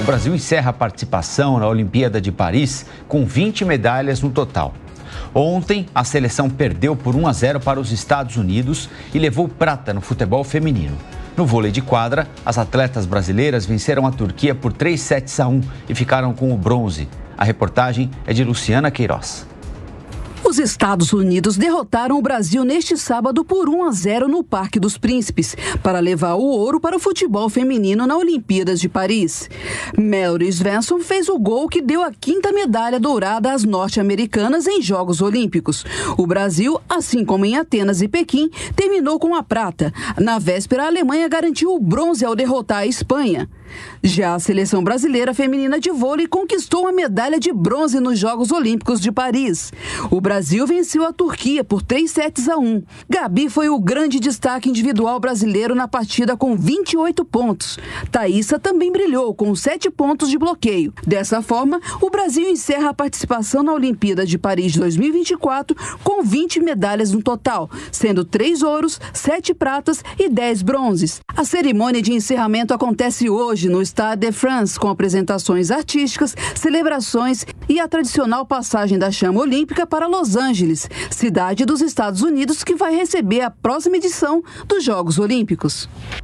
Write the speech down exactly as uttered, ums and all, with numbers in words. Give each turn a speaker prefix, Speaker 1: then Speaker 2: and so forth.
Speaker 1: o Brasil encerra a participação na Olimpíada de Paris com vinte medalhas no total. Ontem, a seleção perdeu por um a zero para os Estados Unidos e levou prata no futebol feminino. No vôlei de quadra, as atletas brasileiras venceram a Turquia por três sets a um e ficaram com o bronze. A reportagem é de Luciana Queiroz.
Speaker 2: Os Estados Unidos derrotaram o Brasil neste sábado por um a zero no Parque dos Príncipes, para levar o ouro para o futebol feminino na Olimpíadas de Paris. Mallory Svensson fez o gol que deu a quinta medalha dourada às norte-americanas em Jogos Olímpicos. O Brasil, assim como em Atenas e Pequim, terminou com a prata. Na véspera, a Alemanha garantiu o bronze ao derrotar a Espanha. Já a seleção brasileira feminina de vôlei conquistou a medalha de bronze nos Jogos Olímpicos de Paris. O Brasil venceu a Turquia por três sets a um. Gabi foi o grande destaque individual brasileiro na partida com vinte e oito pontos. Thaísa também brilhou com sete pontos de bloqueio. Dessa forma, o Brasil encerra a participação na Olimpíada de Paris dois mil e vinte e quatro com vinte medalhas no total, sendo três ouros, sete pratas e dez bronzes. A cerimônia de encerramento acontece hoje no Stade de France, com apresentações artísticas, celebrações e a tradicional passagem da chama olímpica para Los Angeles, cidade dos Estados Unidos que vai receber a próxima edição dos Jogos Olímpicos.